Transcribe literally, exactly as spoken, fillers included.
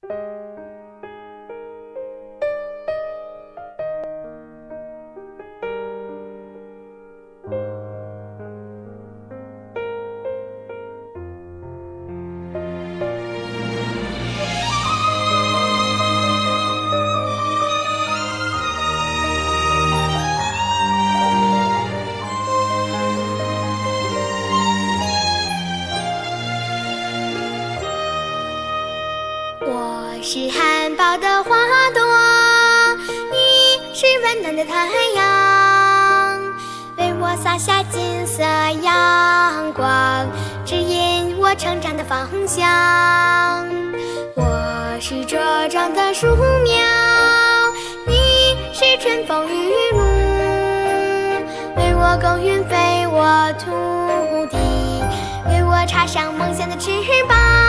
我是含苞的花朵，你是温暖的太阳，为我洒下金色阳光，指引我成长的方向。我是茁壮的树苗，你是春风雨露，为我耕耘肥沃土地，为我插上梦想的翅膀。